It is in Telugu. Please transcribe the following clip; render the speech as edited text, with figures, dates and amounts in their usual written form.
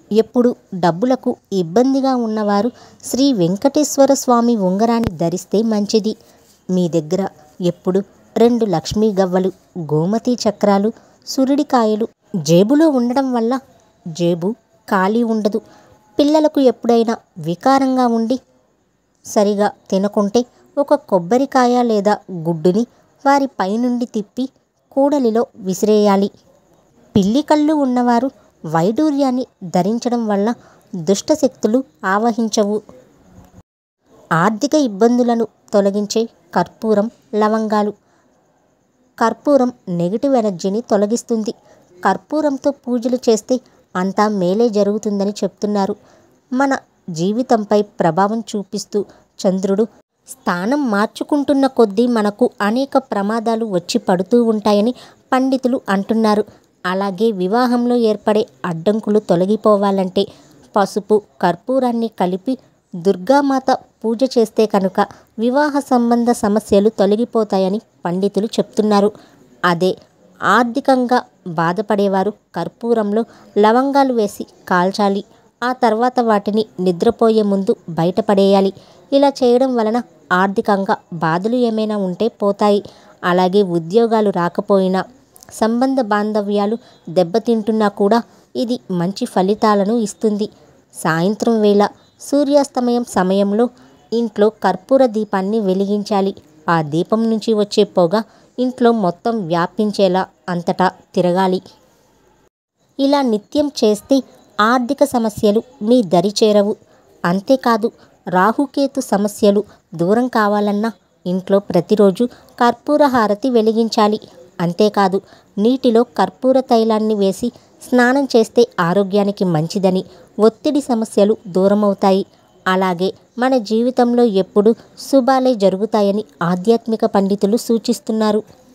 ఎప్పుడు డబ్బులకు ఇబ్బందిగా ఉన్నవారు శ్రీ వెంకటేశ్వర స్వామి ఉంగరాన్ని ధరిస్తే మంచిది. మీ దగ్గర ఎప్పుడు 2 లక్ష్మీ గవ్వలు, గోమతి చక్రాలు, సురిడికాయలు జేబులో ఉండడం వల్ల జేబు ఖాళీ ఉండదు. పిల్లలకు ఎప్పుడైనా వికారంగా ఉండి సరిగా తినకుంటే ఒక కొబ్బరికాయ లేదా గుడ్డుని వారి పైనుండి తిప్పి కూడలిలో విసిరేయాలి. పిల్లి కళ్ళు ఉన్నవారు వైడూర్యాన్ని ధరించడం వల్ల దుష్టశక్తులు ఆవహించవు. ఆర్థిక ఇబ్బందులను తొలగించే కర్పూరం, లవంగాలు. కర్పూరం నెగిటివ్ ఎనర్జీని తొలగిస్తుంది. కర్పూరంతో పూజలు చేస్తే అంతా మేలే జరుగుతుందని చెప్తున్నారు. మన జీవితంపై ప్రభావం చూపిస్తూ చంద్రుడు స్థానం మార్చుకుంటున్న కొద్దీ మనకు అనేక ప్రమాదాలు వచ్చి పడుతూ ఉంటాయని పండితులు అంటున్నారు. అలాగే వివాహంలో ఏర్పడే అడ్డంకులు తొలగిపోవాలంటే పసుపు, కర్పూరాన్ని కలిపి దుర్గామాత పూజ చేస్తే కనుక వివాహ సంబంధ సమస్యలు తొలగిపోతాయని పండితులు చెప్తున్నారు. అదే ఆర్థికంగా బాధపడేవారు కర్పూరంలో లవంగాలు వేసి కాల్చాలి. ఆ తర్వాత వాటిని నిద్రపోయే ముందు బయటపడేయాలి. ఇలా చేయడం వలన ఆర్థికంగా బాధలు ఏమైనా ఉంటే పోతాయి. అలాగే ఉద్యోగాలు రాకపోయినా, సంబంధ బాంధవ్యాలు దెబ్బతింటున్నా కూడా ఇది మంచి ఫలితాలను ఇస్తుంది. సాయంత్రం వేళ సూర్యాస్తమయం సమయంలో ఇంట్లో కర్పూర దీపాన్ని వెలిగించాలి. ఆ దీపం నుంచి వచ్చే పొగ ఇంట్లో మొత్తం వ్యాపించేలా అంతటా తిరగాలి. ఇలా నిత్యం చేస్తే ఆర్థిక సమస్యలు మీ దరి చేరవు. అంతేకాదు, రాహుకేతు సమస్యలు దూరం కావాలన్నా ఇంట్లో ప్రతిరోజు కర్పూర హారతి వెలిగించాలి. అంతేకాదు, నీటిలో కర్పూర తైలాన్ని వేసి స్నానం చేస్తే ఆరోగ్యానికి మంచిదని, ఒత్తిడి సమస్యలు దూరమవుతాయి. అలాగే మన జీవితంలో ఎప్పుడూ శుభాలే జరుగుతాయని ఆధ్యాత్మిక పండితులు సూచిస్తున్నారు.